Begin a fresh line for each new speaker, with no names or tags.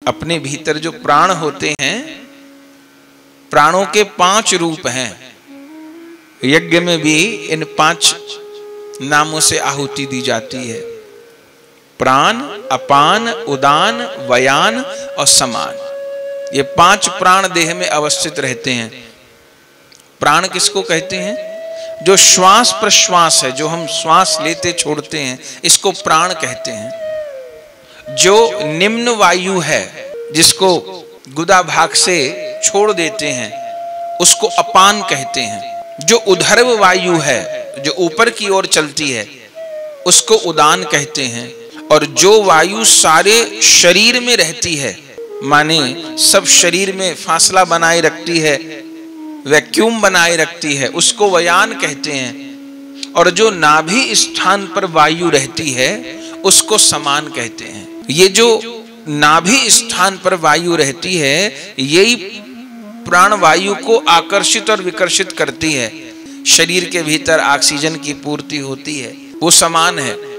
अपने भीतर जो प्राण होते हैं, प्राणों के 5 रूप हैं। यज्ञ में भी इन 5 नामों से आहुति दी जाती है। प्राण, अपान, उदान, व्यान और समान। ये 5 प्राण देह में अवस्थित रहते हैं। प्राण किसको कहते हैं? जो श्वास प्रश्वास है, जो हम श्वास लेते छोड़ते हैं, इसको प्राण कहते हैं। जो निम्न वायु है, जिसको गुदा भाग से छोड़ देते हैं, उसको अपान कहते हैं। जो उधर्व वायु है, जो ऊपर की ओर चलती है, उसको उदान कहते हैं। और जो वायु सारे शरीर में रहती है, माने सब शरीर में फासला बनाए रखती है, वैक्यूम बनाए रखती है, उसको व्यान कहते हैं। और जो नाभि स्थान पर वायु रहती है, उसको समान कहते हैं। ये जो नाभि स्थान पर वायु रहती है, यही प्राण वायु को आकर्षित और विकर्षित करती है। शरीर के भीतर ऑक्सीजन की पूर्ति होती है, वो समान है।